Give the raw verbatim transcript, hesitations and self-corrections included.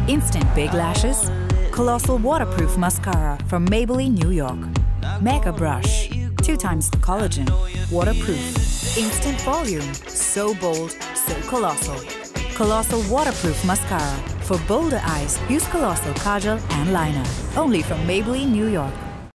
Instant big lashes. Colossal waterproof mascara from Maybelline, New York. Mega brush. Two times the collagen. Waterproof. Instant volume. So bold, so colossal. Colossal waterproof mascara. For bolder eyes, use Colossal kajal and liner. Only from Maybelline, New York.